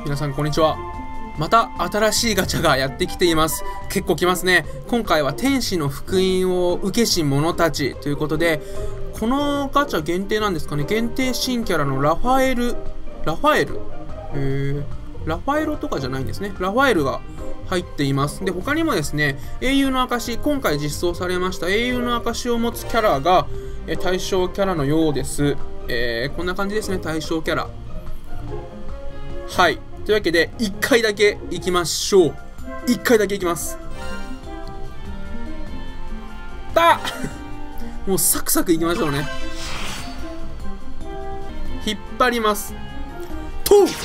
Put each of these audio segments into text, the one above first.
皆さんこんにちは。また新しいガチャがやってきています。結構来ますね。今回は天使の福音を受けし者たちということで、このガチャ限定なんですかね。限定新キャラのラファエロとかじゃないんですね。ラファエルが入っています。で、他にもですね、英雄の証、今回実装されました英雄の証を持つキャラが対象キャラのようです。こんな感じですね、対象キャラ。はい。というわけで、1回だけ行きましょう。1回だけ行きます。もうサクサク行きましょうね。引っ張ります。とう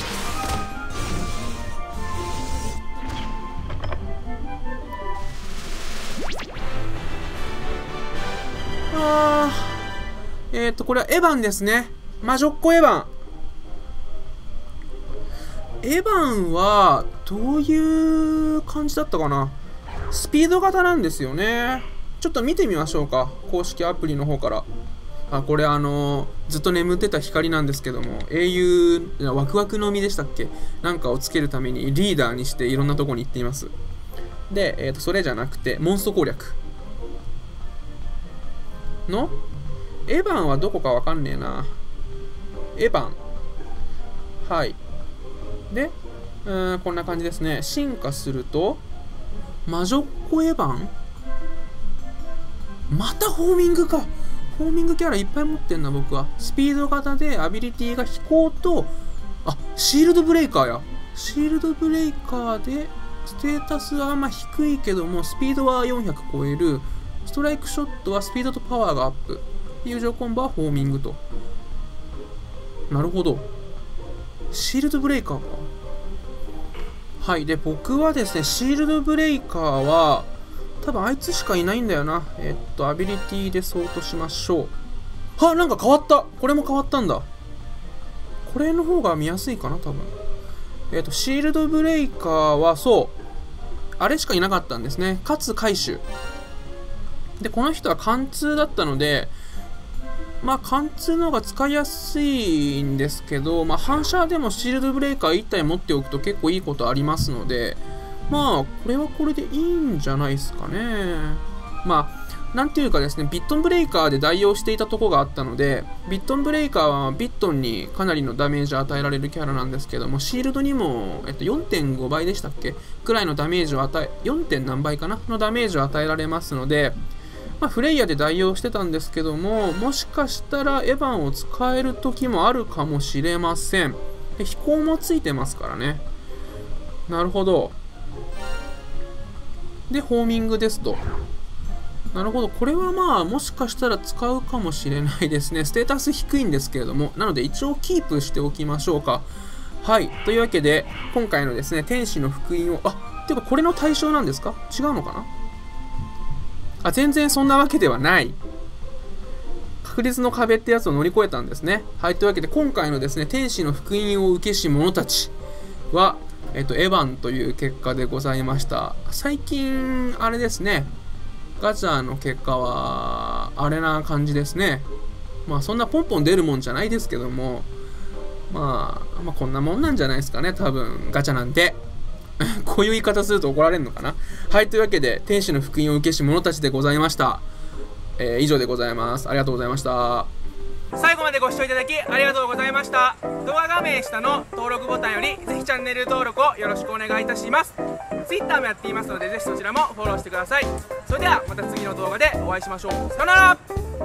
これはエヴァンですね。魔女っ子エヴァン。エヴァンは、どういう感じだったかな。スピード型なんですよね。ちょっと見てみましょうか。公式アプリの方から。これずっと眠ってた光なんですけども、英雄、ワクワクの実でしたっけなんかをつけるためにリーダーにしていろんなとこに行っています。で、それじゃなくて、モンスト攻略。のエヴァンはどこかわかんねえな。エヴァン。はい。で、こんな感じですね。進化すると、魔女っ子エヴァン？またホーミングか。ホーミングキャラいっぱい持ってんな、僕は。スピード型で、アビリティが飛行と、シールドブレイカーや。シールドブレイカーで、ステータスは低いけども、スピードは400超える。ストライクショットはスピードとパワーがアップ。友情コンボはホーミングと。なるほど。シールドブレイカーか。はい。で、僕はですね、シールドブレイカーは、多分あいつしかいないんだよな。アビリティで相当しましょう。なんか変わった。これも変わったんだ。これの方が見やすいかな、多分。シールドブレイカーは、そう。あれしかいなかったんですね。かつ回収。で、この人は貫通だったので、貫通の方が使いやすいんですけど、反射でもシールドブレイカー1体持っておくと結構いいことありますので、これはこれでいいんじゃないですかね。なんていうかですね、ビットンブレイカーで代用していたとこがあったので、ビットンブレイカーはビットンにかなりのダメージを与えられるキャラなんですけども、シールドにも、4.5 倍でしたっけくらいのダメージを4. 点何倍かなのダメージを与えられますので、フレイヤで代用してたんですけども、もしかしたらエヴァンを使える時もあるかもしれません。で、飛行もついてますからね。なるほど。で、ホーミングですと。なるほど。これはもしかしたら使うかもしれないですね。ステータス低いんですけれども、なので一応キープしておきましょうか。はい。というわけで、今回のですね、天使の福音を、ていうかこれの対象なんですか？違うのかな？全然そんなわけではない。確率の壁ってやつを乗り越えたんですね。はい。というわけで、今回のですね、天使の福音を受けし者たちは、エヴァンという結果でございました。最近、あれですね、ガチャの結果は、あれな感じですね。そんなポンポン出るもんじゃないですけども、こんなもんなんじゃないですかね、多分、ガチャなんて。こういう言い方すると怒られるのかな。はい。というわけで、天使の福音を受けし者たちでございました。以上でございます。ありがとうございました。 最後までご視聴いただきありがとうございました。動画画面下の登録ボタンよりぜひチャンネル登録をよろしくお願いいたします。Twitter もやっていますのでぜひそちらもフォローしてください。それではまた次の動画でお会いしましょう。さよなら。